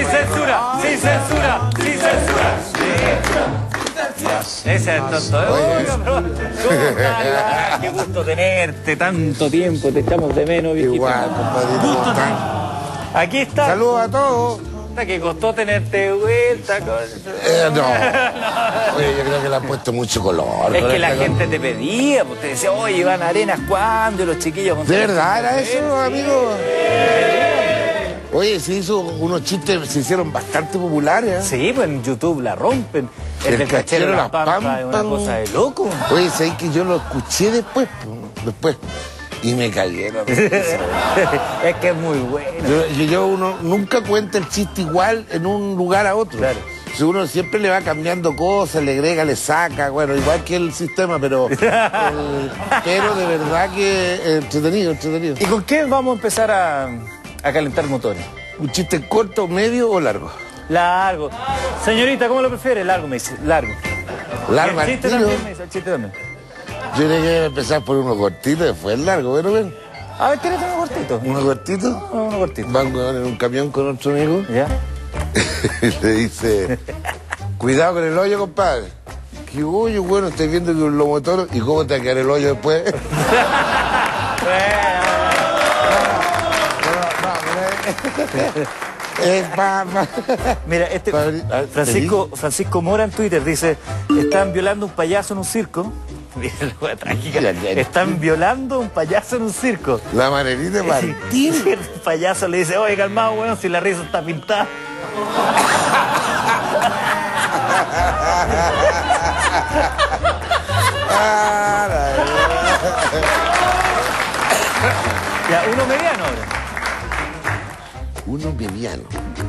censura, sin censura, sin censura. Ese es el tonto. Oiga, pero, ¿cómo estás? Qué gusto tenerte, tanto tiempo, te echamos de menos, viejito. Igual, compadrito. Aquí está. Saludos a todos. Que costó tenerte de vuelta. No. Oye, yo creo que le han puesto mucho color. Es que la gente te pedía, pues te decía, oye, Iván Arenas, ¿cuándo? Y los chiquillos... ¿De verdad era eso, amigo? Oye, se hizo unos chistes, se hicieron bastante populares. Sí, pues en YouTube la rompen. El del cachero de la pampa es una cosa de loco. Oye, ¿sabes que yo lo escuché después? Y me cayeron. Es que es muy bueno. Uno nunca cuenta el chiste igual en un lugar a otro. Claro. Si uno siempre le va cambiando cosas, le agrega, le saca, bueno, igual que el sistema, pero de verdad que entretenido. ¿Y con qué vamos a empezar a calentar motores? ¿Un chiste corto, medio o largo? Largo. Señorita, ¿cómo lo prefiere? Largo, me dice. Largo. Largo. El chiste también, me dice. El chiste también. Yo creo que empezar por uno cortito, después el largo, bueno, ven. A ver, ¿tienes uno cortito? ¿Uno cortito? Uno cortito. Van en un camión con otro amigo. ¿Ya? Y le dice, cuidado con el hoyo, compadre. ¿Qué hoyo? Bueno, estoy viendo que un lomo toro. ¿Y cómo te va a quedar el hoyo después? Mira, Francisco Mora en Twitter dice, están violando un payaso en un circo. Están violando un payaso en un circo. La Manelita de Martín. El payaso le dice, oye, calmado, bueno, si la risa está pintada. Ya, uno mediano ahora. Uno mediano.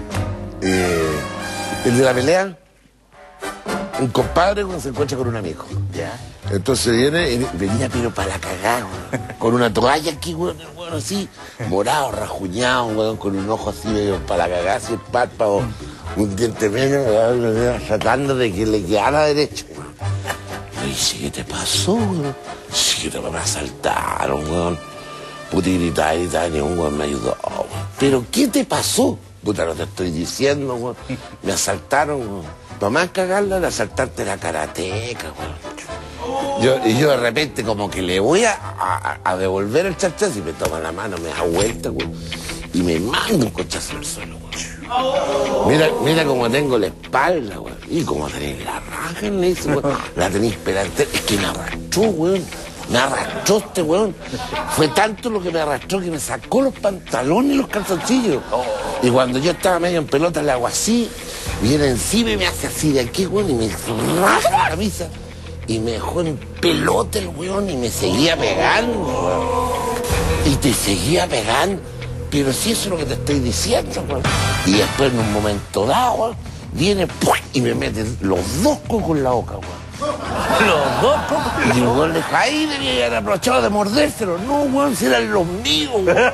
El de la pelea. Un compadre cuando se encuentra con un amigo. Ya. Entonces venía pero para la cagada, con una toalla aquí, bueno, así, morado, rajuñado, weón, con un ojo así medio para la cagada, así el párpado, un diente menos, tratando de que le quedara derecho, weón. Y dice, ¿qué te pasó, weón? Sí, que me asaltaron, weón. Puta, y gritaba, ni un weón me ayudó, weón. ¿Pero qué te pasó? Puta, no te estoy diciendo, weón. Me asaltaron, weón. Para más cagarla, de asaltarte la karateca, weón. Y yo de repente como que le voy a devolver el chachazo y me toma la mano, me da vuelta, güey, y me manda un cochazo al suelo, güey. Mira cómo tengo la espalda, güey. Y como tenés la raja, le dice, güey. La tenés esperante. Es que me arrastró, güey. Me arrastró este weón. Fue tanto lo que me arrastró que me sacó los pantalones y los calzoncillos. Y cuando yo estaba medio en pelota le hago así, viene encima y me hace así de aquí, weón, y me raja la camisa. Y me dejó en pelota el weón y me seguía pegando, weón. Y te seguía pegando. Pero si eso es lo que te estoy diciendo, weón. Y después en un momento dado, weón, viene y me mete los dos cocos en la boca, weón. Los dos cocos. Y el weón le dijo, ahí debía haber aprovechado de mordérselo. No, weón, si eran los míos, weón. Los míos.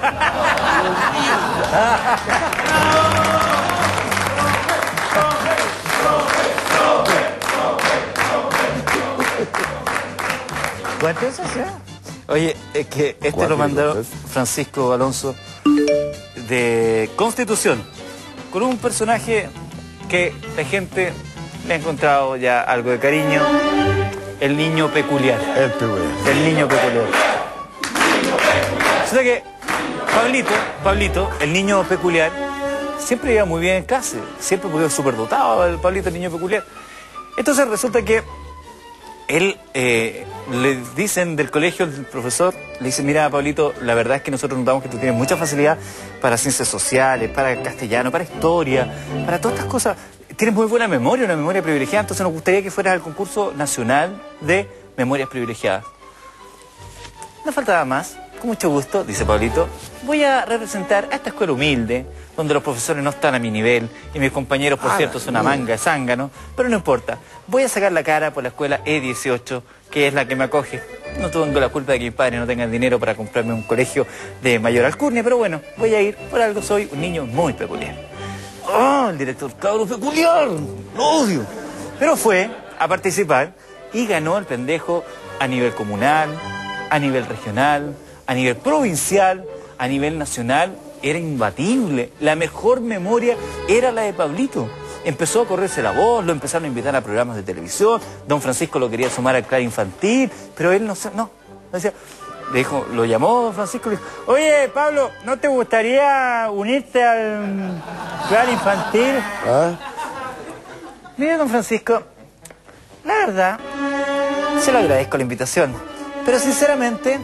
¿Cuántas veces ya? Oye, es que este lo mandó Francisco Alonso de Constitución, con un personaje que la gente le ha encontrado ya algo de cariño, el niño peculiar. El niño peculiar. O sea que Pablito, el niño peculiar, siempre iba muy bien en clase, siempre fue súper dotado el Pablito, el niño peculiar. Entonces resulta que él, le dicen del colegio, el profesor, le dice, mira, Pablito, la verdad es que nosotros notamos que tú tienes mucha facilidad para ciencias sociales, para castellano, para historia, para todas estas cosas. Tienes muy buena memoria, una memoria privilegiada, entonces nos gustaría que fueras al concurso nacional de memorias privilegiadas. No faltaba más. Con mucho gusto, dice Pablito, voy a representar a esta escuela humilde, donde los profesores no están a mi nivel, y mis compañeros, por cierto, son una manga de zángano, pero no importa. Voy a sacar la cara por la escuela E18, que es la que me acoge. No tengo la culpa de que mis padres no tengan dinero para comprarme un colegio de mayor alcurnia, pero bueno, voy a ir, por algo soy un niño muy peculiar. ¡Oh, el director, cabrón peculiar! ¡Lo odio! Pero fue a participar y ganó el pendejo a nivel comunal, a nivel regional, a nivel provincial, a nivel nacional, era imbatible. La mejor memoria era la de Pablito. Empezó a correrse la voz, lo empezaron a invitar a programas de televisión, don Francisco lo quería sumar al clan infantil, pero él no decía, le dijo, lo llamó don Francisco y le dijo, oye, Pablo, ¿no te gustaría unirte al clan infantil? ¿Ah? Mire, don Francisco, la verdad, se lo agradezco la invitación, pero sinceramente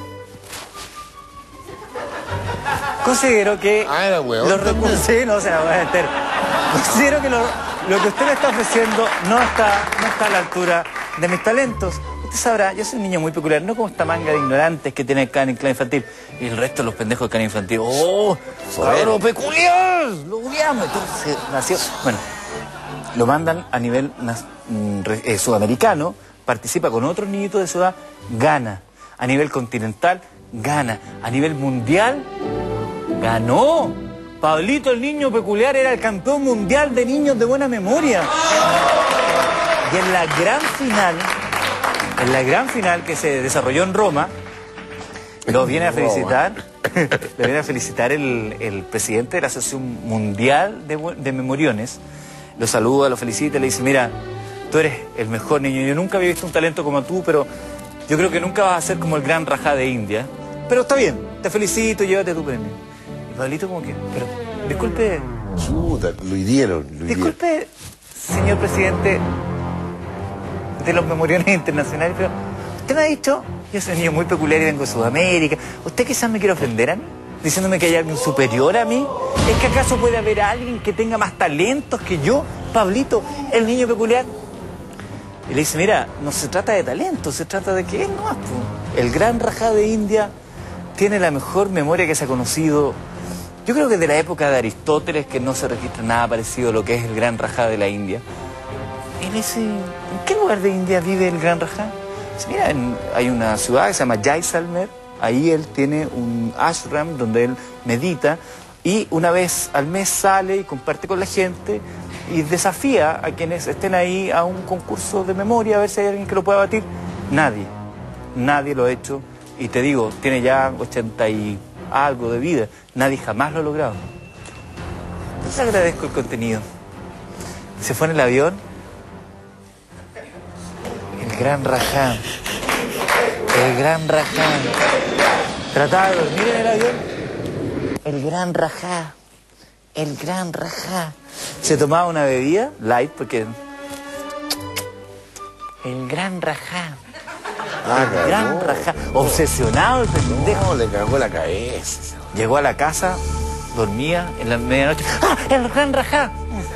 considero que era huevón los recursos... Sí, no se la voy a meter. Considero que lo que usted me está ofreciendo no está a la altura de mis talentos. Usted sabrá, yo soy un niño muy peculiar, no como esta manga de ignorantes que tiene el clan infantil. Y el resto de los pendejos del clan infantil. ¡Oh! ¡Cabrón peculiar! ¡Lo odiamos! Entonces nació... Bueno, lo mandan a nivel sudamericano, participa con otros niñitos de ciudad, gana. A nivel continental, gana. A nivel mundial, ganó. Pablito, el niño peculiar, era el campeón mundial de niños de buena memoria. Y en la gran final que se desarrolló en Roma, lo viene a felicitar, el presidente de la Asociación Mundial de Memoriones. Lo saluda, lo felicita, le dice, mira, tú eres el mejor niño. Yo nunca había visto un talento como tú, pero yo creo que nunca vas a ser como el gran Rajá de India. Pero está bien, te felicito, llévate tu premio. Y Pablito como que, pero, disculpe... Chuta, lo hirieron. Disculpe, señor presidente de los Memoriones Internacionales, pero usted me ha dicho, yo soy un niño muy peculiar y vengo de Sudamérica, ¿usted quizás me quiere ofender a mí? Diciéndome que hay alguien superior a mí. ¿Es que acaso puede haber alguien que tenga más talentos que yo, Pablito, el niño peculiar? Y le dice, mira, no se trata de talento, se trata de que él no es, el gran Rajá de India tiene la mejor memoria que se ha conocido. Yo creo que de la época de Aristóteles, que no se registra nada parecido a lo que es el gran Rajá de la India. Y le dice, ¿en qué lugar de India vive el gran Rajá? Dice, mira, hay una ciudad que se llama Jaisalmer. Ahí él tiene un ashram donde él medita y una vez al mes sale y comparte con la gente y desafía a quienes estén ahí a un concurso de memoria a ver si hay alguien que lo pueda batir. Nadie lo ha hecho y te digo, tiene ya 80 y algo de vida, nadie jamás lo ha logrado. Entonces agradezco el contenido. Se fue en el avión, el gran Rajá. El gran Rajá. Trataba de dormir en el avión. El gran Rajá. El gran Rajá. Se tomaba una bebida, light, porque... El gran Rajá. El gran Rajá. Obsesionado el pendejo. No, le cagó la cabeza. Llegó a la casa, dormía en la medianoche. ¡Ah! El gran Rajá.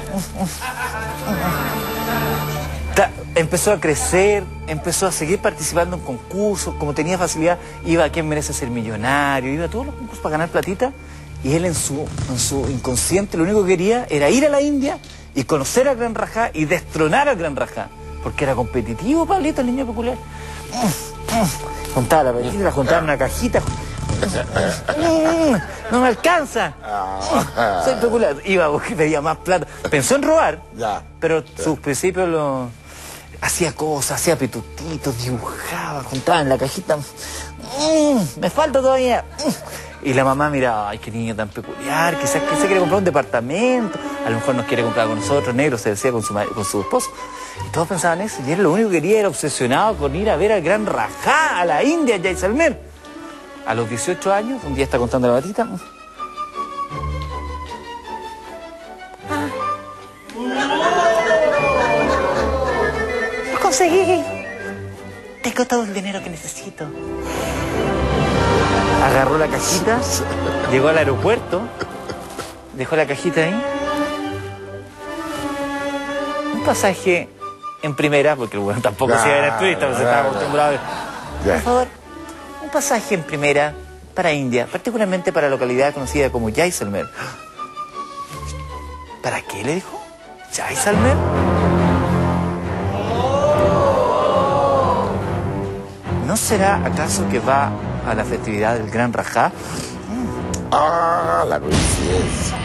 Empezó a crecer, empezó a seguir participando en concursos, como tenía facilidad, iba a ¿Quién merece ser millonario? Iba a todos los concursos para ganar platita, y él en su inconsciente lo único que quería era ir a la India y conocer al gran Rajá y destronar al gran Rajá, porque era competitivo, Pablito, el niño peculiar. Juntaba la platita, la juntaba en una cajita. No me alcanza. Soy peculiar. Iba a pedía más plata. Pensó en robar, pero sus principios lo... Hacía cosas, hacía pitutitos, dibujaba, juntaba en la cajita. Me falta todavía. Y la mamá miraba, ay, qué niño tan peculiar, quizás que se quiere comprar un departamento, a lo mejor nos quiere comprar con nosotros, negro, se decía con su esposo. Y todos pensaban eso, y él lo único que quería era obsesionado con ir a ver al gran Rajá, a la India, a Jaisalmer. A los 18 años, un día está contando la batita. ¡Lo conseguí! Tengo todo el dinero que necesito. Agarró la cajita, llegó al aeropuerto, dejó la cajita ahí. Un pasaje en primera, porque bueno, tampoco se iba a ir turista, pero se estaba acostumbrado a ver. Por favor, un pasaje en primera para India, particularmente para la localidad conocida como Jaisalmer. ¿Para qué? Le dijo. ¿Jaisalmer? ¿No será acaso que va a la festividad del Gran Rajá? Ah, la coincidencia.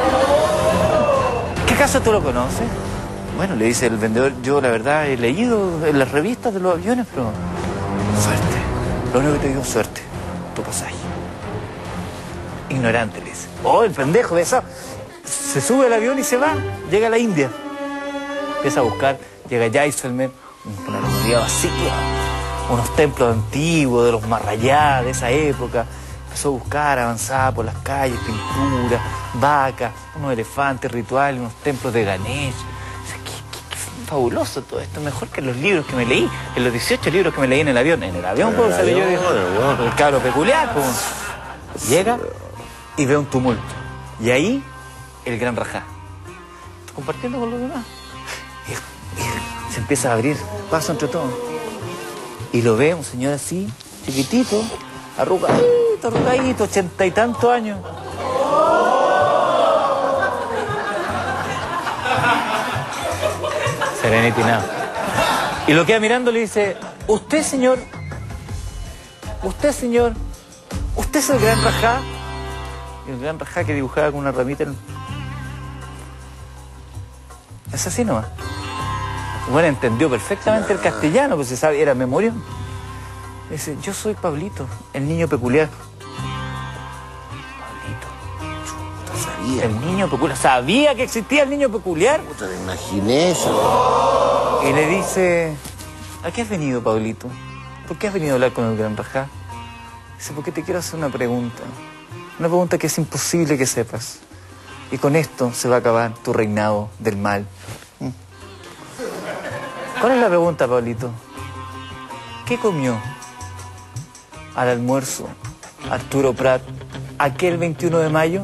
¿Qué acaso tú lo conoces? Bueno, le dice el vendedor, yo la verdad he leído en las revistas de los aviones, pero... Suerte. Lo único que te digo es suerte. Tu pasaje. ignorante, le dice. Oh, el pendejo de esa. Se sube al avión y se va, llega a la India. Empieza a buscar, llega a Jaisalmer, una localidad vacía, unos templos antiguos de los Maharajas de esa época. Empezó a buscar, avanzaba por las calles, pinturas, vacas, unos elefantes, rituales, unos templos de Ganesh. Qué fabuloso todo esto, mejor que los libros que me leí, en los 18 libros que me leí en el avión. En el avión, pues, se leyó el cabro peculiar, pues. Llega y ve un tumulto. Y ahí, el gran Rajá, compartiendo con los demás. Y se empieza a abrir paso entre todos. Y lo ve un señor así, chiquitito, arrugadito, 80 y tantos años. Serenito y nada. Y lo queda mirando y le dice, usted señor, usted es el gran Rajá. Y el gran Rajá que dibujaba con una ramita. Es así nomás. Bueno, entendió perfectamente el castellano, pues se sabe, era memoria. Dice, yo soy Pablito, el niño peculiar. Pablito. Sabía. El niño peculiar. ¿Sabía que existía el niño peculiar? Puta, te imaginé eso. Y le dice, ¿a qué has venido, Pablito? ¿Por qué has venido a hablar con el gran Rajá? Dice, porque te quiero hacer una pregunta. Una pregunta que es imposible que sepas. Y con esto se va a acabar tu reinado del mal. ¿Cuál es la pregunta, Pablito? ¿Qué comió al almuerzo Arturo Prat aquel 21 de mayo?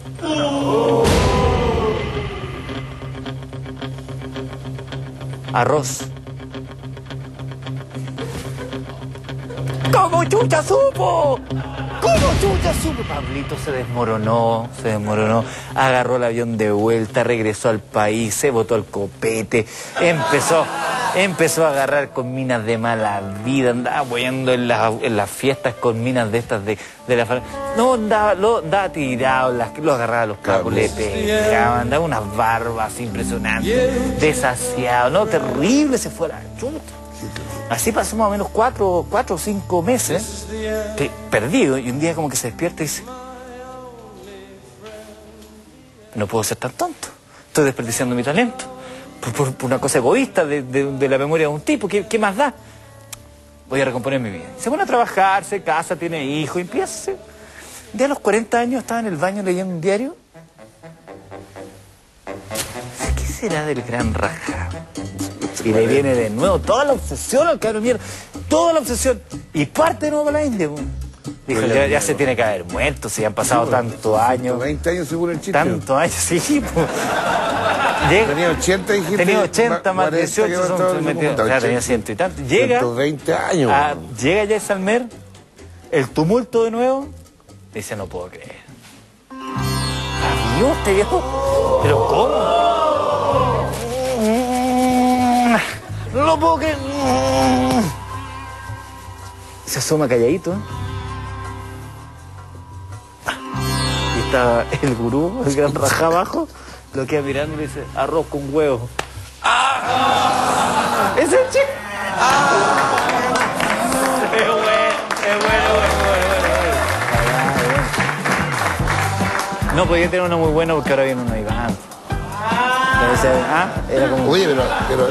Arroz. ¿Cómo chucha supo? ¿Cómo chucha supo? Pablito se desmoronó, agarró el avión de vuelta, regresó al país, se botó al copete, empezó a agarrar con minas de mala vida, andaba apoyando en las fiestas con minas de estas de la... No, andaba tirado, lo agarraba a los capos, le pegaba, andaba unas barbas impresionantes, desasiado, no, terrible, se fue a la chuta. Así pasó más o menos 4 o 5 meses perdido, y un día como que se despierta y dice, no puedo ser tan tonto, estoy desperdiciando mi talento por una cosa egoísta de la memoria de un tipo. ¿Qué más da? Voy a recomponer mi vida. Se pone a trabajar, se casa, tiene hijos, y empieza. Un día a los 40 años estaba en el baño leyendo un diario. ¿Qué será del gran Rajá? Y le viene de nuevo toda la obsesión al cabrón mierda, toda la obsesión, y parte de nuevo para la India. Dijo, ya se tiene que haber muerto, si han pasado tantos años. 20 años seguro el chiste. Tantos años, sí, pues. Tenía 80, dijiste. Tenía 80 más 18, tenía 100 y tanto. Llega 120 años. Llega ya Salmer, el tumulto de nuevo, dice, no puedo creer. Adiós, este viejo. ¿Pero cómo? No lo puedo creer. Se asoma calladito. Y está el gurú, el gran Rajá abajo, lo queda mirando y le dice, arroz con huevo. ¡Ah! ¡Es el chico! ¡Ah! Es bueno. No podía tener uno muy bueno porque ahora viene uno Iván. Entonces, era como... Oye, pero...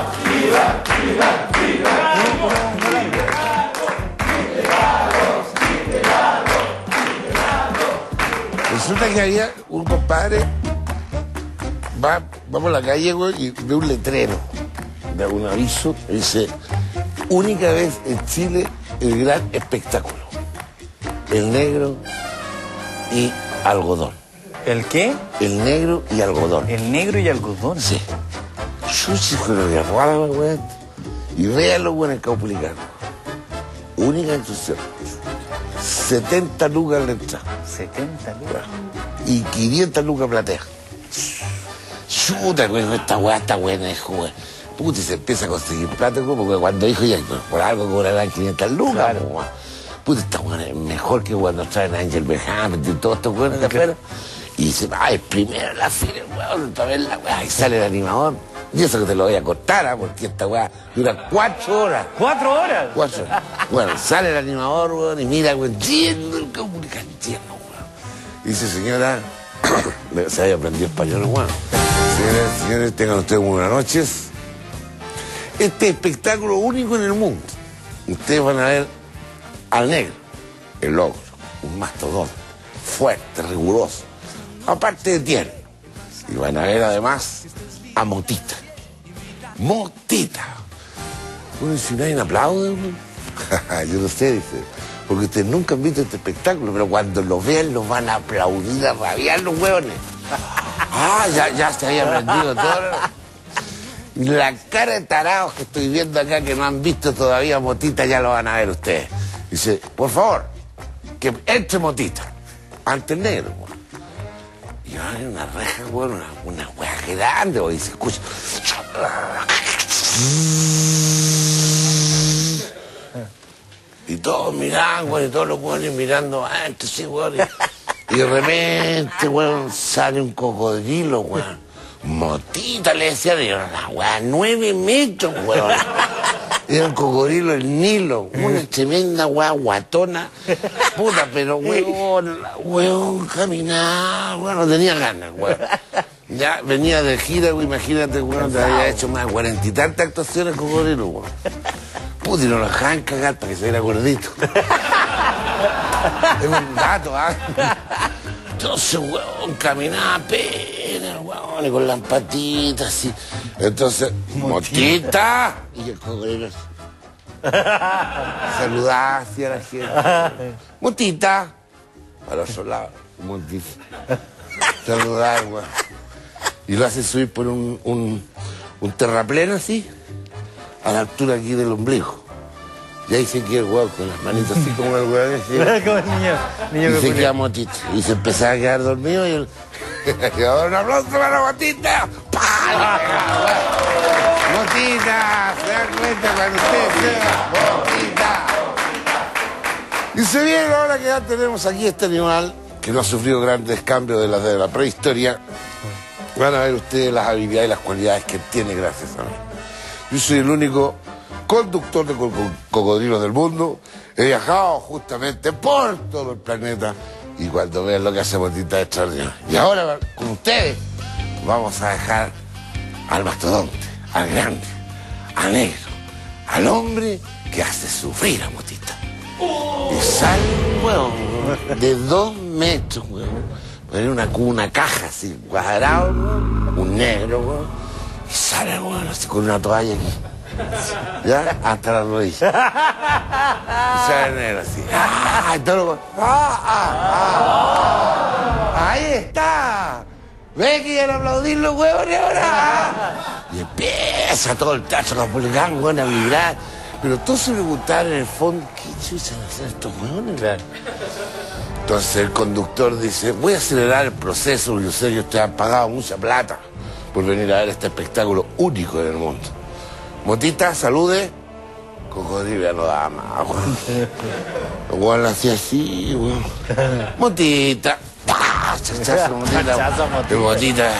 Resulta que había un compadre, va por la calle, güey, y ve un letrero, de un aviso, y dice, única vez en Chile el gran espectáculo, el negro y algodón. ¿El qué? El negro y algodón. El negro y algodón. Sí. Chuchi, pero que rara, güey. Y véalo, güey, en el Caupolicán. Única institución. 70 lucas la entrada. 70 lucas. Y 500 lucas platea. Chuta, güey, esta weá está buena, hijo, güey. Puta, y se empieza a conseguir plata, güey, porque cuando dijo ya, por algo cobrarán 500 lucas, claro. Güey. Puta, esta weá es mejor que cuando traen a Ángel Benjamin y todo esto, güey, de afuera. Y dice, ay, primero la fila, weón, también la weá, y sale el animador. Y eso que te lo voy a cortar, porque esta weá dura 4 horas. ¿4 horas? 4 horas. Bueno, sale el animador, weón, y mira, weón, lleno el Caupolicán, lleno, weón. Dice, señora, se había aprendido español, bueno. Señoras y señores, tengan ustedes muy buenas noches. Este espectáculo único en el mundo. Ustedes van a ver al negro, el ogro, un mastodonte, fuerte, riguroso, aparte de tierno. Y van a ver además a Motita. Motita. Bueno, si nadie me aplaude, yo no sé, dice, porque ustedes nunca han visto este espectáculo, pero cuando lo vean los van a aplaudir, a rabiar los hueones. Ya se había aprendido todo. La cara de tarados que estoy viendo acá que no han visto todavía Motita, ya lo van a ver ustedes. Dice, por favor, que entre Motita. Ante el negro, güey. Y hay una reja, güey, una hueá grande, güey, y se escucha. Y todos miran, güey, y todos los güeyes mirando antes, sí, güey. Y de repente, güey, sale un cocodrilo, güey. Motita, le decía, de la weá, 9 metros, weón. Era un cocodrilo el Nilo, una tremenda weá guatona. Puta, pero weón, caminaba, weón, no tenía ganas, weón. Ya venía de gira, weón, imagínate, weón, te había hecho más de 40 y tantas actuaciones cocodrilo, weón. Puta, y no lo dejaban cagar para que se viera gordito. Es un dato, ¿ah? Entonces, weón, caminaba apenas, weón, y con las patitas, así. Entonces, Motita. Y el cocodrilo saludaba hacia la gente. Motita. Al otro lado, Motita. Saludar, weón. Y lo hace subir por un terrapleno así, a la altura aquí del ombligo. Y ahí se queda el huevo con las manitas así como el huevo. Como el niño y se queda Motita. Y se empezaba a quedar dormido y él... y ahora un aplauso para Motita. ¡Pah! Motita, se dan cuenta cuando usted sea Motita. Y se viene ahora que ya tenemos aquí este animal que no ha sufrido grandes cambios de la prehistoria. Van a ver ustedes las habilidades y las cualidades que tiene gracias a mí. Yo soy el único conductor de cocodrilos del mundo. He viajado justamente por todo el planeta y cuando vean lo que hace Motita es extraordinario. Y ahora con ustedes vamos a dejar al mastodonte, al grande, al negro, al hombre que hace sufrir a Motita. Y sale un hueón de 2 metros, hueón. Era una caja así, cuadrado, un negro, hueón. Y sale, hueón, así con una toalla aquí. ¿Ya? Hasta la rodilla. Y sale negro así. Y todo ahí está. ¿Ve que iban a aplaudir los huevones ahora? Y empieza todo el tacho republicano, hueón, a vibrar. Pero todos se preguntaban en el fondo, ¿qué chucha van a hacer estos huevones? Entonces el conductor dice, voy a acelerar el proceso, porque yo sé que ustedes han pagado mucha plata por venir a ver este espectáculo único en el mundo. Motita, salude. Cocodrilo ya no daba más, weón. El weón lo hacía así, weón. Motita. ¡Pah! Chachazo, Motita. Chachazo, Motita.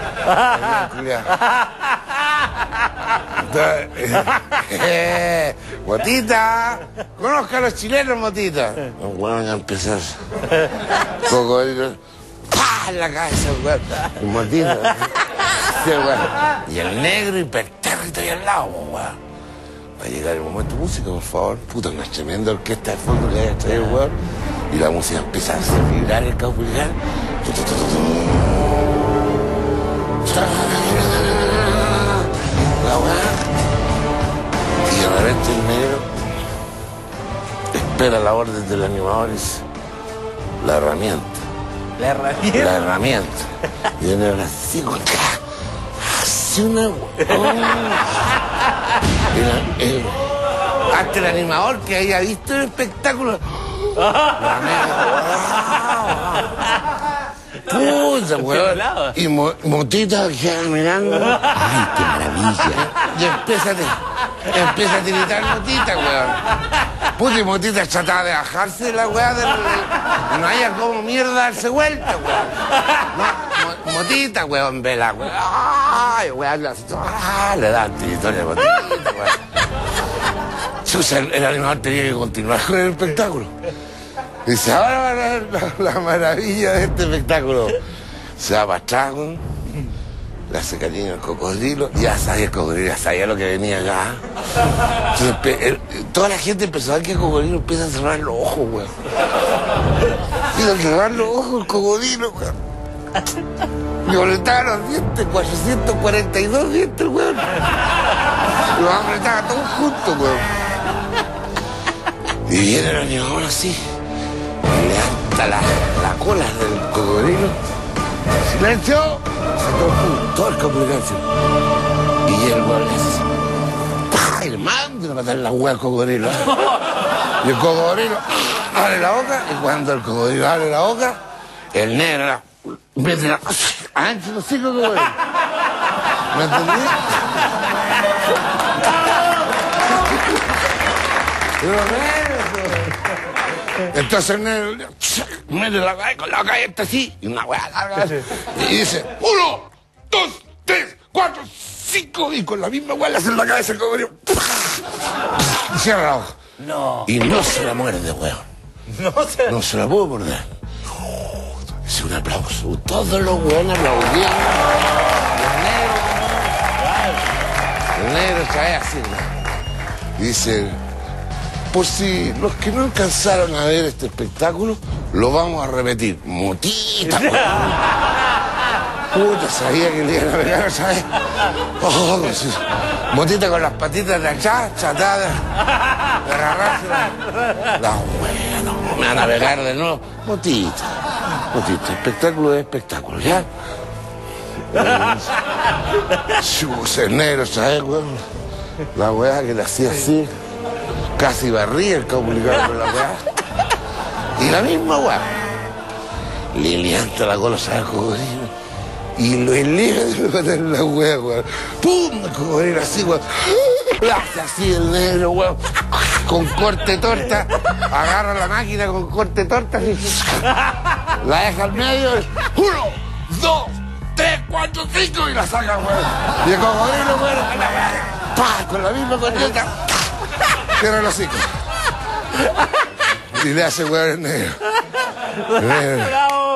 Motita. Conozca a los chilenos, Motita. Los weones a empezar. Cocodrilo. ¡Pah! En la cabeza, weón. Motita. Y el negro hipertérrito ahí al lado, weón. Va a llegar el momento de música, por favor. Puta, una tremenda orquesta de fondo que haya traído, weón. Y la música empieza a hacer vibrar el caupulicar. La weón. Y de repente el negro espera la orden del animador y dice, la herramienta. ¿La herramienta? La herramienta. Y el negro así, weón. Una... hasta el animador que haya visto el espectáculo. Puta, weón. Y Motita queda mirando. Ay, qué maravilla. Y empieza a tiritar Motita, weón. Puta, y Motita trataba de bajarse de la weá del... No haya como mierda darse vuelta, weón. No, Motita, weón, vela, weón. Ay, weón, le dan tiritones a Motita, weón. El animador tenía que continuar con el espectáculo. Dice, ahora van a ver la maravilla de este espectáculo. Se va para atrás, weón. Le hace cariño al cocodrilo. Ya sabía el cocodrilo, ya sabía lo que venía acá. Entonces, toda la gente empezó a ver que el cocodrilo empieza a cerrar los ojos, weón. Empieza a cerrar los ojos el cocodrilo, weón. Le apretaban los dientes, 442 dientes, weón. Los apretaba todos juntos, weón. Y viene el animador así. Levanta la cola del cocodrilo. ¡Silencio! Todo el comunicación. Y el weón le hace. ¡Pah! Y le manda a matar la hueá al cocodrilo. Y el cocodrilo abre la boca. Y cuando el cocodrilo abre la boca, el negro mete la ancho los hijos, cocodrilo. ¿Me entendí? Entonces el negro mete la calle con la galleta así y una hueá larga y dice 1, 2, 3, 4, 5 y con la misma hueá le hace en la cabeza el cocodrilo y cierra la hoja. No. Y no se la muerde, weón. No se la pudo morder. Es un aplauso. Todos los weones aplaudían. El negro cae así. Y dice, por si los que no alcanzaron a ver este espectáculo, lo vamos a repetir. Motita, puta, sabía que le iban a pegar, ¿sabes? Oh, pues, Motita con las patitas de atrás, chatada, de agarrarse la wea, no, me van a pegar de nuevo. Motita, espectáculo es espectáculo, ¿ya? El negro, ¿sabes, weón? La weá que le hacía así, casi barría el comunicador con la weá. Y la misma weá. Le levanta la cola, ¿sabes, cocodrilo? Y lo eleva de matar la weá, weón. ¡Pum! El cocodrilo así, weón. Lo hace así el negro, weón. Con corte torta. Agarra la máquina con corte torta así. La deja al medio. 1, 2, 3, 4, 5 y la saca, weón. Y el cocodrilo, weón, ¡pah! Con la misma corneta. Cierra el hocico. Y le hace weón el negro. ¡Bravo!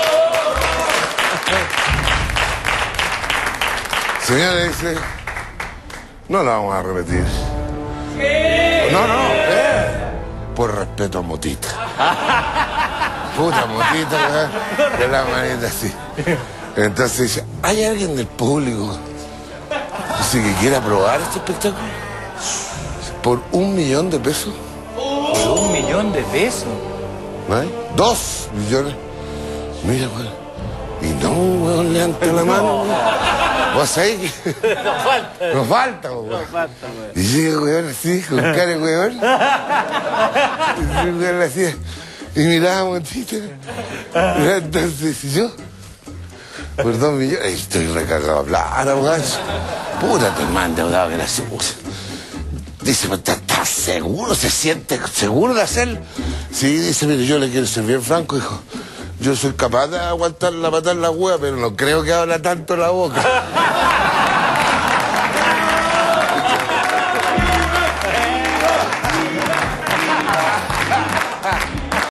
Señora dice, no la vamos a repetir. No, por respeto a Motita. Puta Motita, weón, de la manita así. Entonces dice, ¿hay alguien del público que quiera probar este espectáculo? ¿Por $1.000.000 pesos? ¿Por $1.000.000? ¿No hay? 2 millones. Mira, weón. Y no, weón, levanta la mano. ¿Vos sabés que? Nos falta, weón. Y llega, weón, así, con cara de weón. Y el weón así. Y miraba a Motita. Entonces, yo, por 2 millones, ahí estoy recargado a plata, weón. Puta, te man deudado que la suya. Dice, ¿estás seguro? ¿Se siente seguro de hacerlo? Sí, dice, mire, yo le quiero ser bien franco, hijo. Yo soy capaz de aguantar la patada en la hueá, pero no creo que habla tanto la boca.